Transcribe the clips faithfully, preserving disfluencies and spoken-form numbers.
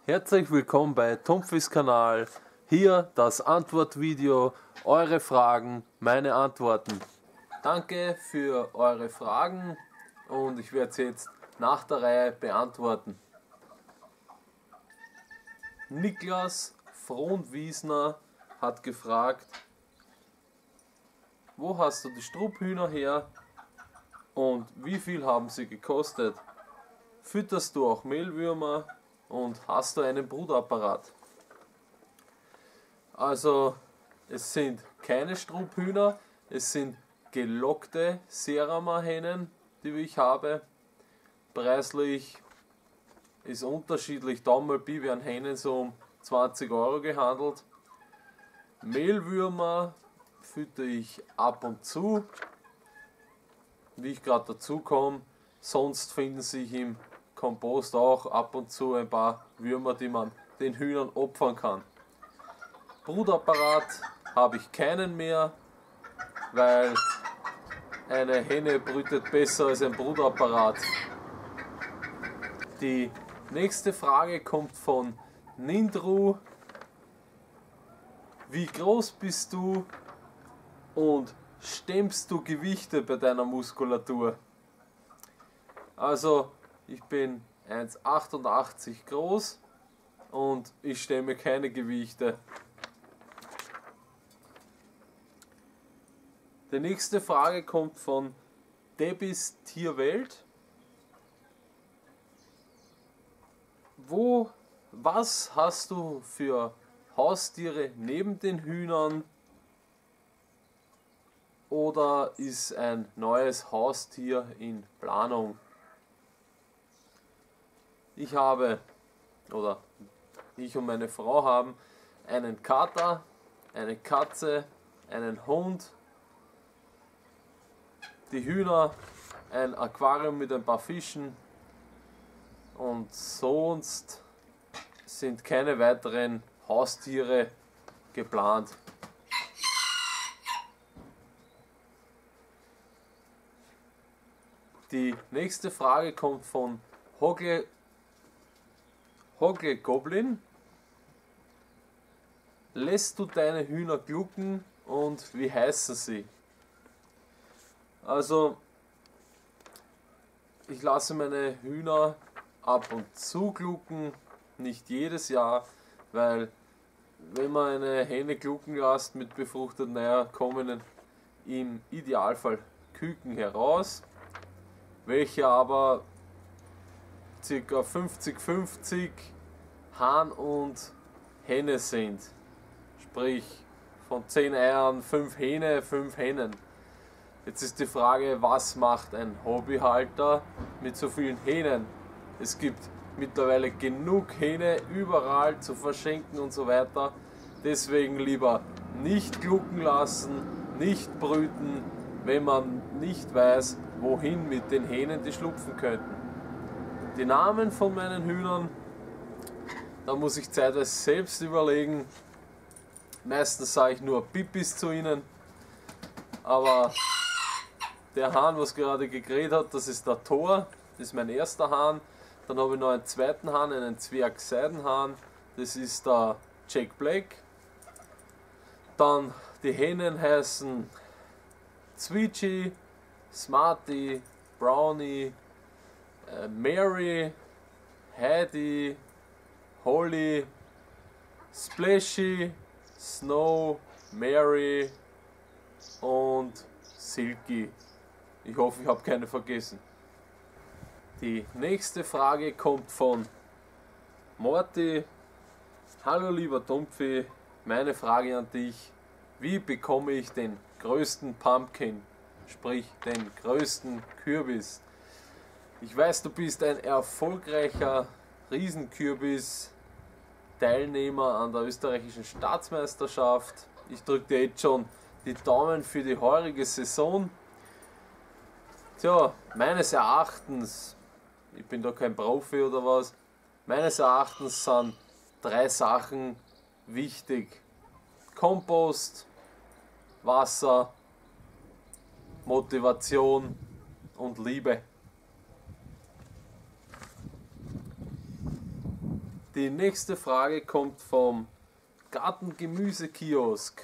Herzlich willkommen bei Tumpfis Kanal. Hier das Antwortvideo, eure Fragen, meine Antworten. Danke für eure Fragen und ich werde sie jetzt nach der Reihe beantworten. Niklas Frohnwiesner hat gefragt, wo hast du die Strupphühner her und wie viel haben sie gekostet? Fütterst du auch Mehlwürmer und hast du einen Brutapparat? Also es sind keine Strupphühner, es sind gelockte Serama-Hennen, die ich habe. Preislich ist unterschiedlich, da mal bei werden Hennen so um zwanzig Euro gehandelt. Mehlwürmer fütter ich ab und zu, wie ich gerade dazu komme. Sonst finden sich im Kompost auch ab und zu ein paar Würmer, die man den Hühnern opfern kann. Brutapparat habe ich keinen mehr, weil eine Henne brütet besser als ein Brutapparat. Die nächste Frage kommt von Nindru. Wie groß bist du und stemmst du Gewichte bei deiner Muskulatur? Also ich bin eins Komma achtundachtzig groß und ich stemme keine Gewichte. Die nächste Frage kommt von Debis Tierwelt. Wo, was hast du für Haustiere neben den Hühnern? Oder ist ein neues Haustier in Planung? Ich habe, oder ich und meine Frau haben einen Kater, eine Katze, einen Hund, die Hühner, ein Aquarium mit ein paar Fischen und sonst sind keine weiteren Haustiere geplant. Die nächste Frage kommt von Hogle, Hogle Goblin. Lässt du deine Hühner glucken und wie heißen sie? Also ich lasse meine Hühner ab und zu glucken, nicht jedes Jahr, weil wenn man eine Henne glucken lässt mit befruchteten Eiern, kommen im Idealfall Küken heraus, welche aber ca. fünfzig fünfzig Hahn und Henne sind. Sprich von zehn Eiern fünf Hähne, fünf Hennen. Jetzt ist die Frage, was macht ein Hobbyhalter mit so vielen Hähnen? Es gibt mittlerweile genug Hähne überall zu verschenken und so weiter. Deswegen lieber nicht glucken lassen, nicht brüten, wenn man nicht weiß, wohin mit den Hähnen die schlupfen könnten. Die Namen von meinen Hühnern, da muss ich zeitweise selbst überlegen. Meistens sage ich nur Pipis zu ihnen, aber der Hahn, was gerade gekräht hat, das ist der Thor, das ist mein erster Hahn. Dann habe ich noch einen zweiten Hahn, einen Zwerg-Seidenhahn, das ist der Jack Black. Dann die Hennen heißen Zwitschy, Smarty, Brownie, äh, Mary, Heidi, Holly, Splashy, Snow, Mary und Silky. Ich hoffe, ich habe keine vergessen. Die nächste Frage kommt von Morty. Hallo lieber Tumpfi, meine Frage an dich. Wie bekomme ich den größten Pumpkin, sprich den größten Kürbis? Ich weiß, du bist ein erfolgreicher Riesenkürbis-Teilnehmer an der österreichischen Staatsmeisterschaft. Ich drücke dir jetzt schon die Daumen für die heurige Saison. Tja, meines Erachtens, ich bin da kein Profi oder was, meines Erachtens sind drei Sachen wichtig. Kompost, Wasser, Motivation und Liebe. Die nächste Frage kommt vom Gartengemüsekiosk.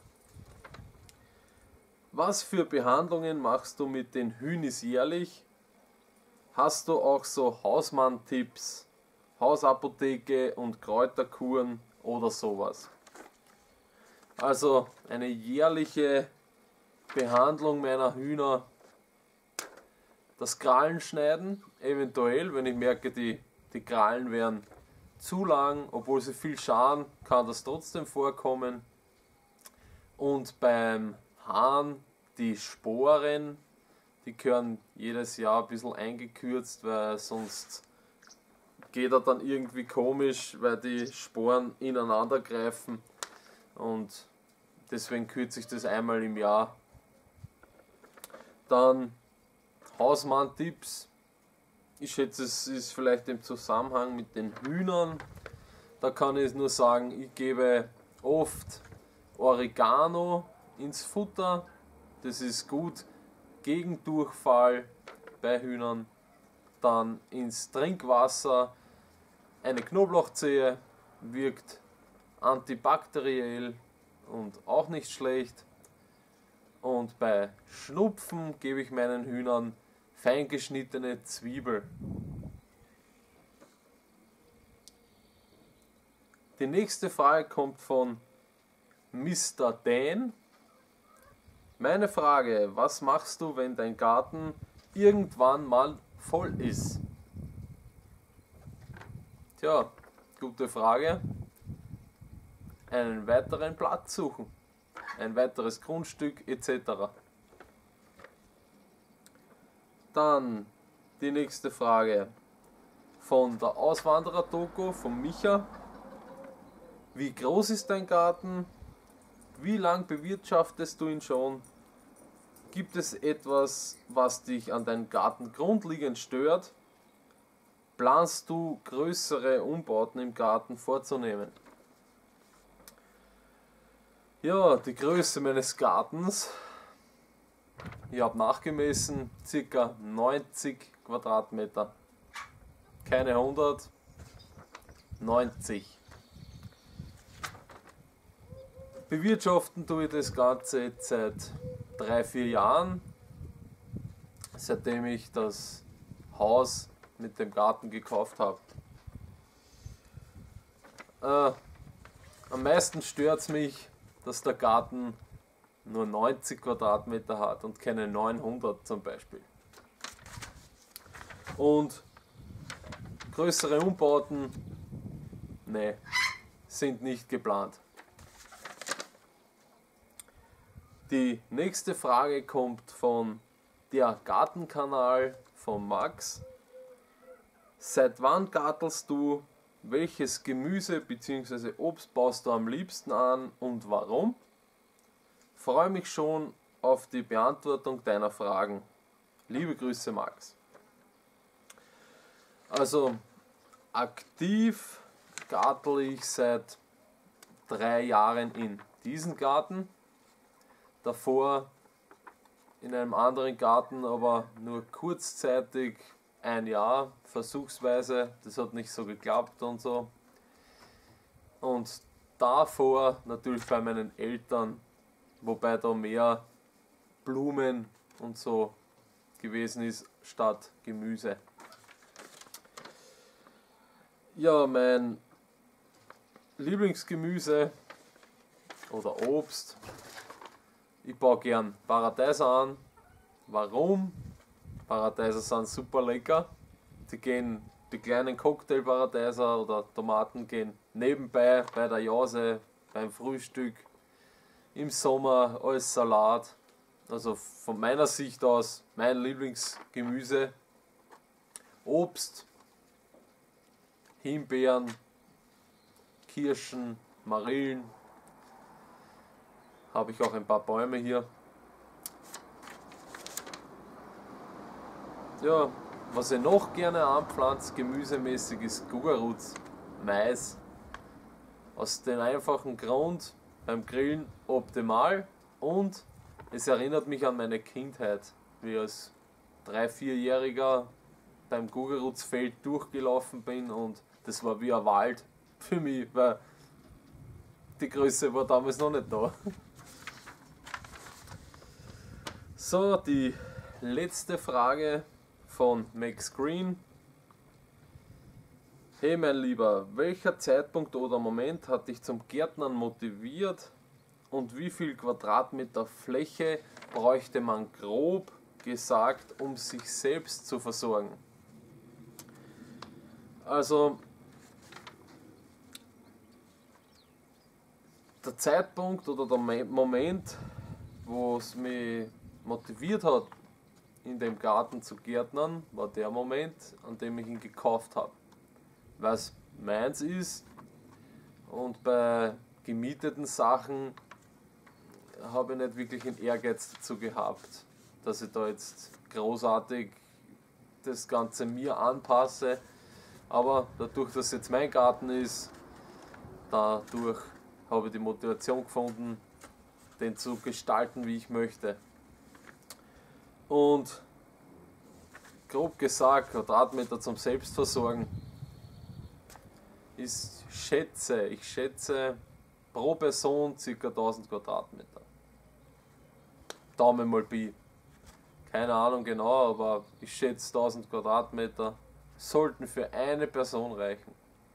Was für Behandlungen machst du mit den Hühnis jährlich? Hast du auch so Hausmann-Tipps, Hausapotheke und Kräuterkuren oder sowas? Also eine jährliche Behandlung meiner Hühner. Das Krallen schneiden, eventuell, wenn ich merke, die, die Krallen werden zu lang, obwohl sie viel scharen, kann das trotzdem vorkommen. Und beim Hahn die Sporen, die gehören jedes Jahr ein bisschen eingekürzt, weil sonst geht er dann irgendwie komisch, weil die Sporen ineinander greifen, und deswegen kürze ich das einmal im Jahr. Dann Hausmann-Tipps. Ich schätze, es ist vielleicht im Zusammenhang mit den Hühnern. Da kann ich nur sagen, ich gebe oft Oregano ins Futter. Das ist gut gegen Durchfall bei Hühnern. Dann ins Trinkwasser eine Knoblauchzehe, wirkt antibakteriell und auch nicht schlecht. Und bei Schnupfen gebe ich meinen Hühnern fein geschnittene Zwiebel. Die nächste Frage kommt von Mister Dan. Meine Frage: Was machst du, wenn dein Garten irgendwann mal voll ist? Tja, gute Frage. Einen weiteren Platz suchen, ein weiteres Grundstück et cetera. Dann die nächste Frage von der Auswanderer-Doku von Micha. Wie groß ist dein Garten? Wie lang bewirtschaftest du ihn schon? Gibt es etwas, was dich an deinem Garten grundlegend stört? Planst du größere Umbauten im Garten vorzunehmen? Ja, die Größe meines Gartens. Ich habe nachgemessen, ca. neunzig Quadratmeter. Keine hundert, neunzig. Bewirtschaften tue ich das Ganze jetzt seit drei, vier Jahren, seitdem ich das Haus mit dem Garten gekauft habe. Äh, am meisten stört es mich, dass der Garten nur neunzig Quadratmeter hat und keine neunhundert zum Beispiel. Und größere Umbauten, ne, sind nicht geplant. Die nächste Frage kommt von der Gartenkanal von Max. Seit wann gartelst du? Welches Gemüse bzw. Obst baust du am liebsten an und warum? Freue mich schon auf die Beantwortung deiner Fragen. Liebe Grüße, Max. Also aktiv gartel ich seit drei Jahren in diesem Garten. Davor in einem anderen Garten, aber nur kurzzeitig, ein Jahr, versuchsweise. Das hat nicht so geklappt und so. Und davor natürlich bei meinen Eltern, wobei da mehr Blumen und so gewesen ist statt Gemüse. Ja, mein Lieblingsgemüse oder Obst. Ich baue gern Paradeiser an. Warum? Paradeiser sind super lecker. Die gehen, die kleinen Cocktail-Paradeiser oder Tomaten gehen nebenbei bei der Jause, beim Frühstück, im Sommer als Salat. Also von meiner Sicht aus mein Lieblingsgemüse. Obst, Himbeeren, Kirschen, Marillen. Habe ich auch ein paar Bäume hier. Ja, was ich noch gerne anpflanze, gemüsemäßig, ist Gugarutz, Mais. Aus dem einfachen Grund, beim Grillen optimal, und es erinnert mich an meine Kindheit, wie ich als drei-, vierjähriger beim Gugarutzfeld durchgelaufen bin, und das war wie ein Wald für mich, weil die Größe war damals noch nicht da. So, die letzte Frage von Max Green. Hey mein Lieber, welcher Zeitpunkt oder Moment hat dich zum Gärtnern motiviert und wie viel Quadratmeter Fläche bräuchte man grob gesagt, um sich selbst zu versorgen? Also, der Zeitpunkt oder der Moment, wo es mich motiviert hat, in dem Garten zu gärtnern, war der Moment, an dem ich ihn gekauft habe. Weil es meins ist und bei gemieteten Sachen habe ich nicht wirklich einen Ehrgeiz dazu gehabt, dass ich da jetzt großartig das Ganze mir anpasse. Aber dadurch, dass es jetzt mein Garten ist, dadurch habe ich die Motivation gefunden, den zu gestalten, wie ich möchte. Und grob gesagt, Quadratmeter zum Selbstversorgen ist, schätze, ich schätze pro Person ca. tausend Quadratmeter. Daumen mal Pi. Keine Ahnung genau, aber ich schätze tausend Quadratmeter sollten für eine Person reichen.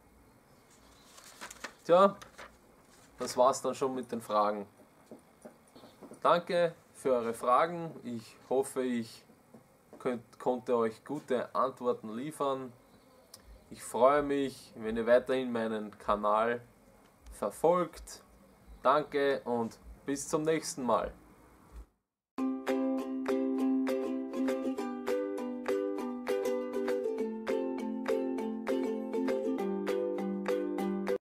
Tja, das war's dann schon mit den Fragen. Danke für eure Fragen. Ich hoffe, ich könnt, konnte euch gute Antworten liefern. Ich freue mich, wenn ihr weiterhin meinen Kanal verfolgt. Danke und bis zum nächsten Mal.